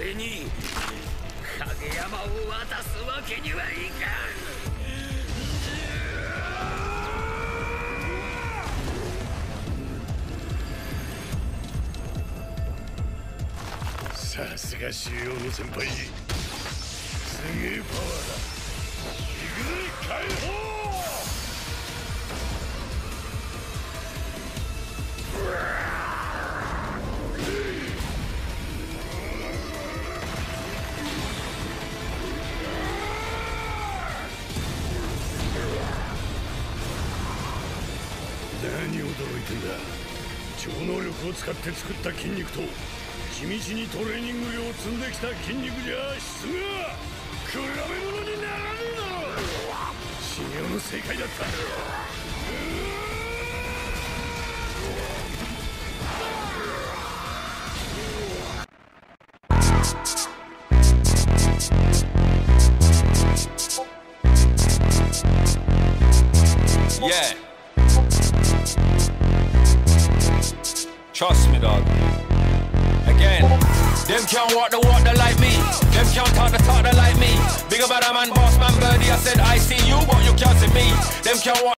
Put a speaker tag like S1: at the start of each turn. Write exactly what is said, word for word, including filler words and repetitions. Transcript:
S1: 俺に影山を渡すわけにはいかん。さすが主要の先輩、すげえパワーだ。行くぜ解放。何驚いてんだ。超能力を使って作った筋肉と地道にトレーニング量を積んできた筋肉じゃ質が比べ物にならねえだろ。修行の正解だった。
S2: Yeah. Trust me, dog. Again. Them can't walk the water like me. Them can't talk the talk like me. Bigger brother man, boss man, birdie. I said I see you, but you can't see me. Them can't walk.